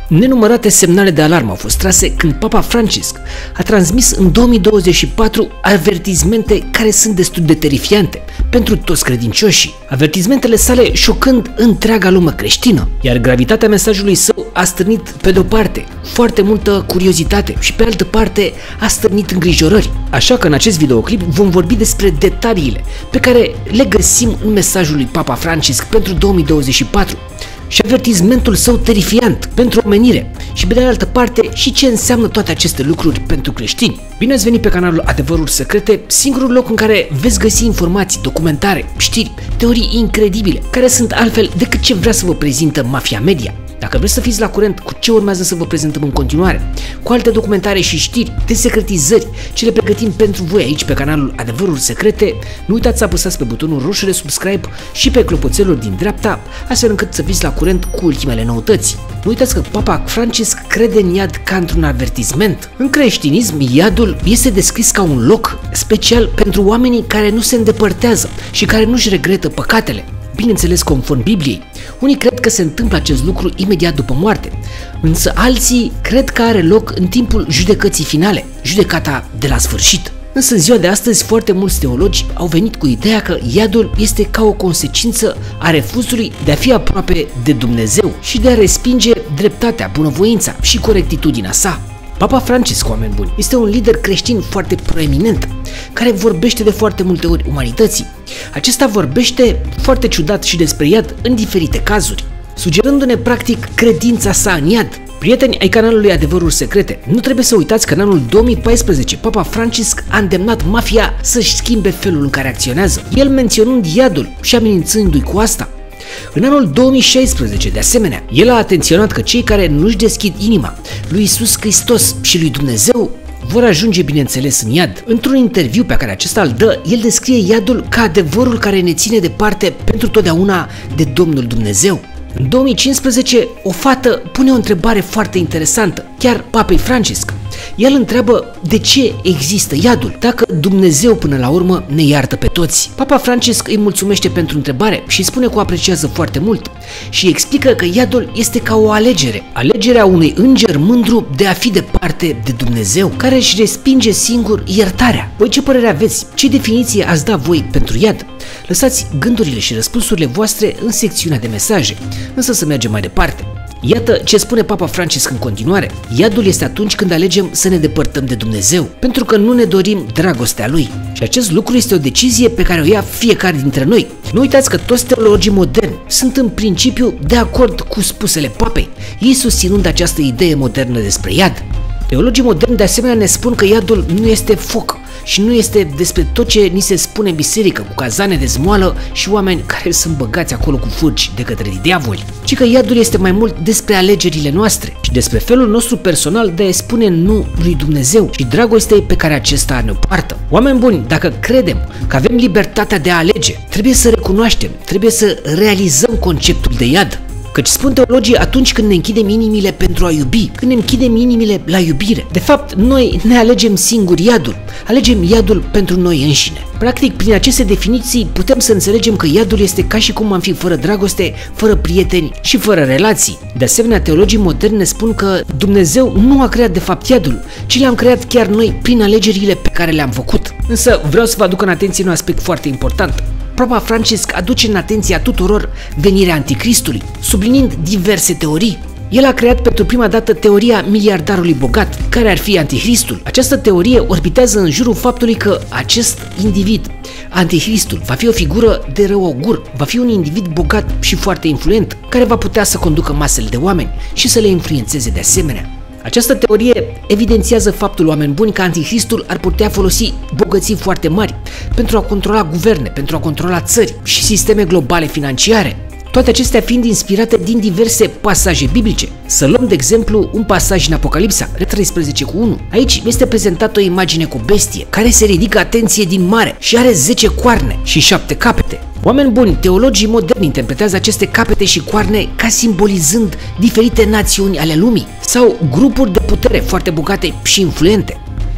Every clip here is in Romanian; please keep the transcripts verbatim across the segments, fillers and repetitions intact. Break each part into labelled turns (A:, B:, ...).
A: Nenumărate semnale de alarmă au fost trase când Papa Francisc a transmis în două mii douăzeci și patru avertizmente care sunt destul de terifiante pentru toți credincioșii, avertizmentele sale șocând întreaga lume creștină, iar gravitatea mesajului său a stârnit pe de-o parte foarte multă curiozitate și pe altă parte a stârnit îngrijorări. Așa că în acest videoclip vom vorbi despre detaliile pe care le găsim în mesajul lui Papa Francisc pentru două mii douăzeci și patru și avertizmentul său terifiant pentru omenire și pe de altă parte și ce înseamnă toate aceste lucruri pentru creștini. Bine ați venit pe canalul Adevăruri Secrete, singurul loc în care veți găsi informații, documentare, știri, teorii incredibile, care sunt altfel decât ce vrea să vă prezintă mafia media. Dacă vreți să fiți la curent cu ce urmează să vă prezentăm în continuare, cu alte documentare și știri, desecretizări, ce le pregătim pentru voi aici pe canalul Adevăruri Secrete, nu uitați să apăsați pe butonul roșu de subscribe și pe clopoțelul din dreapta, astfel încât să fiți la curent cu ultimele noutăți. Nu uitați că Papa Francisc crede în iad ca într-un avertisment. În creștinism, iadul este descris ca un loc special pentru oamenii care nu se îndepărtează și care nu-și regretă păcatele. Bineînțeles, conform Bibliei. Unii cred că se întâmplă acest lucru imediat după moarte, însă alții cred că are loc în timpul judecății finale, judecata de la sfârșit. Însă în ziua de astăzi foarte mulți teologi au venit cu ideea că iadul este ca o consecință a refuzului de a fi aproape de Dumnezeu și de a respinge dreptatea, bunăvoința și corectitudinea sa. Papa Francisc, oameni buni, este un lider creștin foarte proeminent, care vorbește de foarte multe ori umanității. Acesta vorbește foarte ciudat și despre iad în diferite cazuri, sugerându-ne practic credința sa în iad. Prieteni ai canalului Adevăruri Secrete, nu trebuie să uitați că în anul două mii paisprezece Papa Francisc a îndemnat mafia să-și schimbe felul în care acționează, el menționând iadul și amenințându-i cu asta. În anul două mii șaisprezece, de asemenea, el a atenționat că cei care nu-și deschid inima lui Iisus Hristos și lui Dumnezeu vor ajunge, bineînțeles, în iad. Într-un interviu pe care acesta îl dă, el descrie iadul ca adevărul care ne ține departe pentru totdeauna de Domnul Dumnezeu. În două mii cincisprezece, o fată pune o întrebare foarte interesantă, chiar Papei Francisc. El întreabă de ce există iadul, dacă Dumnezeu până la urmă ne iartă pe toți. Papa Francisc îi mulțumește pentru întrebare și spune că o apreciază foarte mult și explică că iadul este ca o alegere, alegerea unui înger mândru de a fi departe de Dumnezeu, care își respinge singur iertarea. Voi ce părere aveți? Ce definiție ați da voi pentru iad? Lăsați gândurile și răspunsurile voastre în secțiunea de mesaje, însă să mergem mai departe. Iată ce spune Papa Francisc în continuare. Iadul este atunci când alegem să ne depărtăm de Dumnezeu, pentru că nu ne dorim dragostea Lui. Și acest lucru este o decizie pe care o ia fiecare dintre noi. Nu uitați că toți teologii moderni sunt în principiu de acord cu spusele Papei, ei susținând această idee modernă despre iad. Teologii moderni de asemenea ne spun că iadul nu este foc și nu este despre tot ce ni se spune în biserică, cu cazane de zmoală și oameni care sunt băgați acolo cu furci de către diavoli, ci că iadul este mai mult despre alegerile noastre și despre felul nostru personal de a spune nu lui Dumnezeu și dragostea pe care acesta ne poartă. Oameni buni, dacă credem că avem libertatea de a alege, trebuie să recunoaștem, trebuie să realizăm conceptul de iad. Căci spun teologii, atunci când ne închidem inimile pentru a iubi, când ne închidem inimile la iubire, de fapt noi ne alegem singuri iadul, alegem iadul pentru noi înșine. Practic, prin aceste definiții putem să înțelegem că iadul este ca și cum am fi fără dragoste, fără prieteni și fără relații. De asemenea, teologii moderni ne spun că Dumnezeu nu a creat de fapt iadul, ci l-am creat chiar noi prin alegerile pe care le-am făcut. Însă vreau să vă aduc în atenție un aspect foarte important. Papa Francisc aduce în atenția tuturor venirea Anticristului, subliniind diverse teorii. El a creat pentru prima dată teoria miliardarului bogat, care ar fi Anticristul. Această teorie orbitează în jurul faptului că acest individ, Anticristul, va fi o figură de rău augur, va fi un individ bogat și foarte influent, care va putea să conducă masele de oameni și să le influențeze de asemenea. Această teorie evidențiază faptul, oameni buni, că Anticristul ar putea folosi bogății foarte mari pentru a controla guverne, pentru a controla țări și sisteme globale financiare. Toate acestea fiind inspirate din diverse pasaje biblice. Să luăm de exemplu un pasaj în Apocalipsa, treisprezece cu unu. Aici este prezentată o imagine cu o bestie care se ridică, atenție, din mare și are zece coarne și șapte capete. Oameni buni, teologii moderni interpretează aceste capete și coarne ca simbolizând diferite națiuni ale lumii sau grupuri de putere foarte bogate și influente.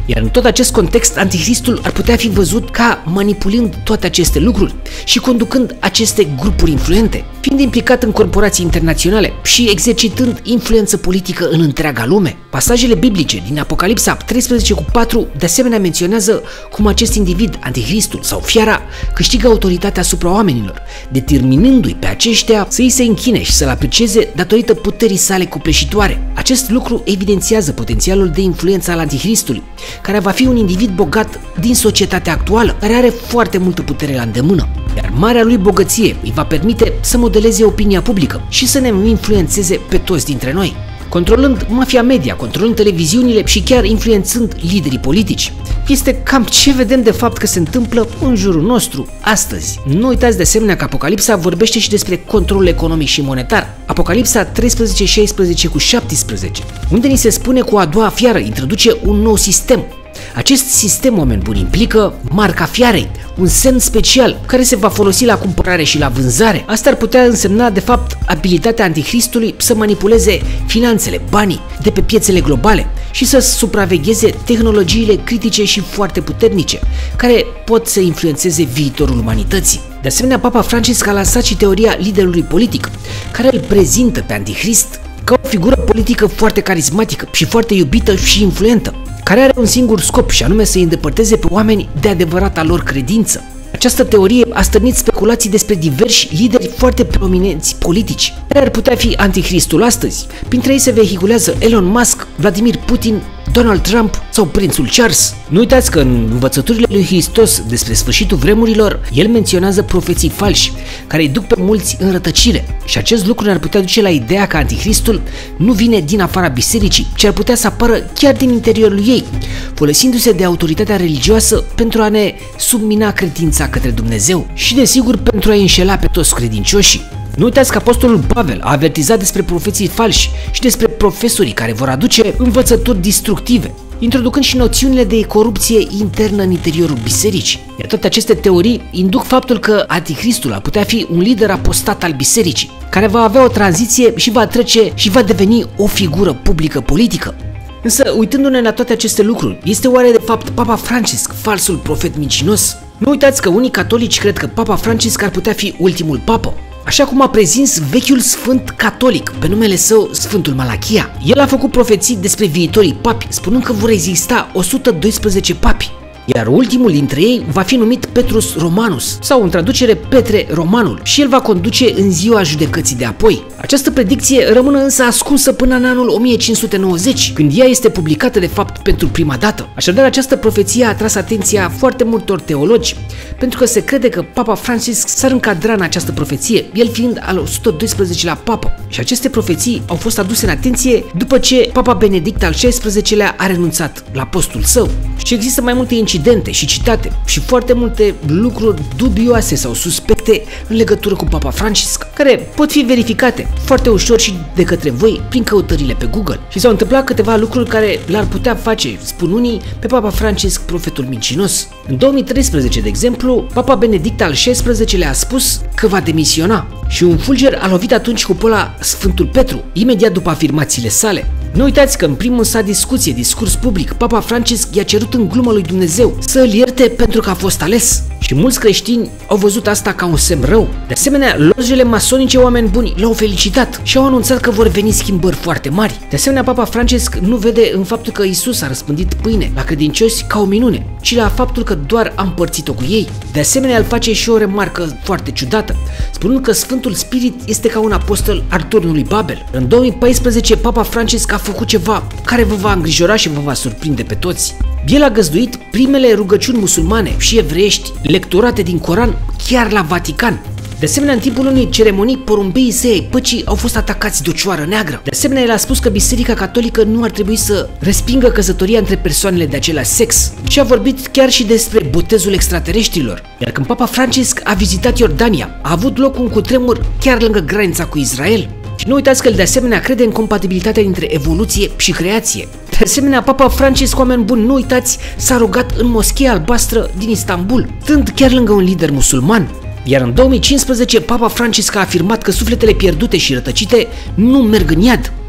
A: Iar în tot acest context, anticristul ar putea fi văzut ca manipulând toate aceste lucruri și conducând aceste grupuri influente, fiind implicat în corporații internaționale și exercitând influență politică în întreaga lume. Pasajele biblice din Apocalipsa treisprezece cu patru de asemenea menționează cum acest individ, anticristul sau fiara, câștigă autoritatea asupra oamenilor, determinându-i pe aceștia să îi se închine și să-l aprecieze datorită puterii sale copleșitoare. Acest lucru evidențiază potențialul de influență al antichristului, care va fi un individ bogat din societatea actuală, care are foarte multă putere la îndemână, iar marea lui bogăție îi va permite să modeleze opinia publică și să ne influențeze pe toți dintre noi, controlând mafia media, controlând televiziunile și chiar influențând liderii politici. Este cam ce vedem de fapt că se întâmplă în jurul nostru astăzi. Nu uitați de asemenea că Apocalipsa vorbește și despre controlul economic și monetar. Apocalipsa treisprezece șaisprezece cu șaptesprezece, unde ni se spune că o a doua fiară introduce un nou sistem. Acest sistem, oameni buni, implică marca fiarei, un semn special care se va folosi la cumpărare și la vânzare. Asta ar putea însemna, de fapt, abilitatea antichristului să manipuleze finanțele, banii de pe piețele globale și să supravegheze tehnologiile critice și foarte puternice, care pot să influențeze viitorul umanității. De asemenea, Papa Francisc a lansat și teoria liderului politic, care îl prezintă pe antichrist ca o figură politică foarte carismatică și foarte iubită și influentă, care are un singur scop și anume să îi îndepărteze pe oameni de adevărata lor credință. Această teorie a stârnit speculații despre diversi lideri foarte prominenți politici, care ar putea fi antichristul astăzi. Printre ei se vehiculează Elon Musk, Vladimir Putin, Donald Trump sau prințul Charles. Nu uitați că în învățăturile lui Hristos despre sfârșitul vremurilor, el menționează profeții falși, care îi duc pe mulți în rătăcire. Și acest lucru ne-ar putea duce la ideea că antichristul nu vine din afara bisericii, ci ar putea să apară chiar din interiorul ei, folosindu-se de autoritatea religioasă pentru a ne submina credința către Dumnezeu și, desigur, pentru a înșela pe toți credincioșii. Nu uitați că apostolul Pavel a avertizat despre profeții falși și despre profesorii care vor aduce învățături destructive, introducând și noțiunile de corupție internă în interiorul bisericii. Iar toate aceste teorii induc faptul că anticristul ar putea fi un lider apostat al bisericii, care va avea o tranziție și va trece și va deveni o figură publică politică. Însă, uitându-ne la toate aceste lucruri, este oare de fapt Papa Francisc falsul profet mincinos? Nu uitați că unii catolici cred că Papa Francisc ar putea fi ultimul papă, așa cum a prezins vechiul sfânt catolic pe numele său Sfântul Malachia. El a făcut profeții despre viitorii papi, spunând că vor exista o sută doisprezece papi, iar ultimul dintre ei va fi numit Petrus Romanus, sau în traducere Petre Romanul, și el va conduce în ziua judecății de apoi. Această predicție rămâne însă ascunsă până în anul o mie cinci sute nouăzeci, când ea este publicată de fapt pentru prima dată. Așadar, această profeție a atras atenția foarte multor teologi, pentru că se crede că Papa Francisc s-ar încadra în această profeție, el fiind al o sută doisprezecelea papă. Și aceste profeții au fost aduse în atenție după ce Papa Benedict al șaisprezecelea a renunțat la postul său. Și există mai multe incidente și citate și foarte multe lucruri dubioase sau suspecte în legătură cu Papa Francisc, care pot fi verificate foarte ușor și de către voi prin căutările pe Google. Și s-au întâmplat câteva lucruri care l-ar putea face, spun unii, pe Papa Francisc profetul mincinos. În două mii treisprezece, de exemplu, Papa Benedict al șaisprezecelea a spus că va demisiona și un fulger a lovit atunci cupola Sfântul Petru, imediat după afirmațiile sale. Nu uitați că în primul sa discuție, discurs public, Papa Francisc i-a cerut în glumă lui Dumnezeu să îl ierte pentru că a fost ales. Și mulți creștini au văzut asta ca un semn rău. De asemenea, lojele masonice, oameni buni, l-au felicitat și au anunțat că vor veni schimbări foarte mari. De asemenea, Papa Francisc nu vede în faptul că Isus a răspândit pâine la credincioși ca o minune, ci la faptul că doar a împărțit-o cu ei. De asemenea, el face și o remarcă foarte ciudată, spunând că Sfântul Spirit este ca un apostol al turnului Babel. În două mii paisprezece, Papa Francisc a făcut ceva care vă va îngrijora și vă va surprinde pe toți. El a găzduit primele rugăciuni musulmane și evreiești lecturate din Coran chiar la Vatican. De asemenea, în timpul unei ceremonii, porumbeii săi ai păcii au fost atacați de o cioară neagră. De asemenea, el a spus că Biserica Catolică nu ar trebui să respingă căsătoria între persoanele de același sex și a vorbit chiar și despre botezul extraterestrilor. Iar când Papa Francisc a vizitat Iordania, a avut loc un cutremur chiar lângă granița cu Israel. Și nu uitați că el de asemenea crede în compatibilitatea dintre evoluție și creație. De asemenea, Papa Francisc, oameni buni, nu uitați, s-a rugat în Moscheea Albastră din Istanbul, stând chiar lângă un lider musulman. Iar în două mii cincisprezece, Papa Francisc a afirmat că sufletele pierdute și rătăcite nu merg în iad, ci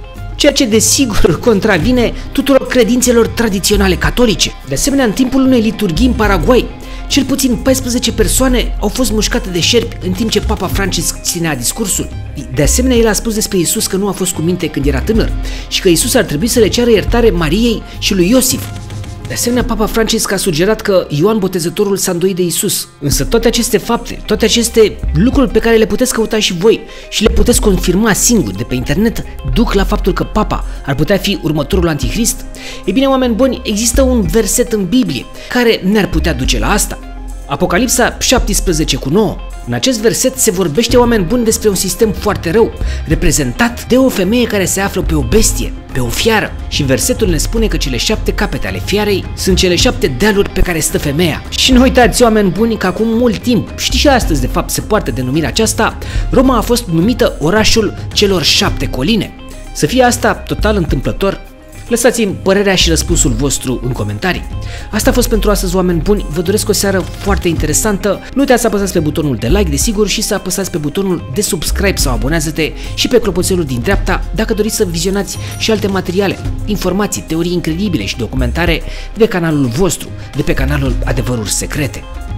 A: ceea ce desigur contravine tuturor credințelor tradiționale catolice. De asemenea, în timpul unei liturghii în Paraguay, cel puțin paisprezece persoane au fost mușcate de șerpi în timp ce Papa Francisc ținea discursul. De asemenea, el a spus despre Iisus că nu a fost cu minte când era tânăr și că Iisus ar trebui să le ceară iertare Mariei și lui Iosif. De asemenea, Papa Francisc a sugerat că Ioan Botezătorul s-a îndoit de Iisus. Însă toate aceste fapte, toate aceste lucruri pe care le puteți căuta și voi și le puteți confirma singuri de pe internet, duc la faptul că Papa ar putea fi următorul antichrist? E bine, oameni buni, există un verset în Biblie care ne-ar putea duce la asta. Apocalipsa șaptesprezece cu nouă. În acest verset se vorbește, oameni buni, despre un sistem foarte rău, reprezentat de o femeie care se află pe o bestie, pe o fiară. Și versetul ne spune că cele șapte capete ale fiarei sunt cele șapte dealuri pe care stă femeia. Și nu uitați, oameni buni, că acum mult timp, și și astăzi de fapt se poartă denumirea aceasta, Roma a fost numită orașul celor șapte coline. Să fie asta total întâmplător? Lăsați-mi părerea și răspunsul vostru în comentarii. Asta a fost pentru astăzi, oameni buni, vă doresc o seară foarte interesantă. Nu uitați să apăsați pe butonul de like, desigur, și să apăsați pe butonul de subscribe sau abonează-te și pe clopoțelul din dreapta dacă doriți să vizionați și alte materiale, informații, teorii incredibile și documentare de pe canalul vostru, de pe canalul Adevăruri Secrete.